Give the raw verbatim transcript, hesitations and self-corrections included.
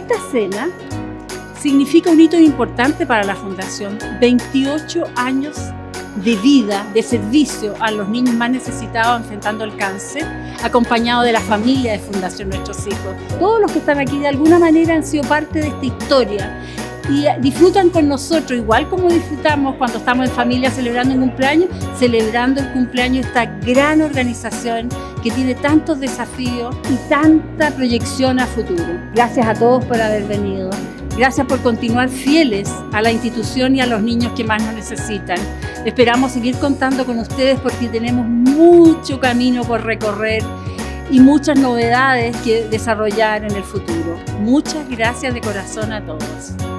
Esta cena significa un hito importante para la Fundación. veintiocho años de vida, de servicio a los niños más necesitados enfrentando el cáncer, acompañado de la familia de Fundación Nuestros Hijos. Todos los que están aquí de alguna manera han sido parte de esta historia y disfrutan con nosotros, igual como disfrutamos cuando estamos en familia celebrando un cumpleaños, celebrando el cumpleaños de esta gran organización que tiene tantos desafíos y tanta proyección a futuro. Gracias a todos por haber venido. Gracias por continuar fieles a la institución y a los niños que más nos necesitan. Esperamos seguir contando con ustedes porque tenemos mucho camino por recorrer y muchas novedades que desarrollar en el futuro. Muchas gracias de corazón a todos.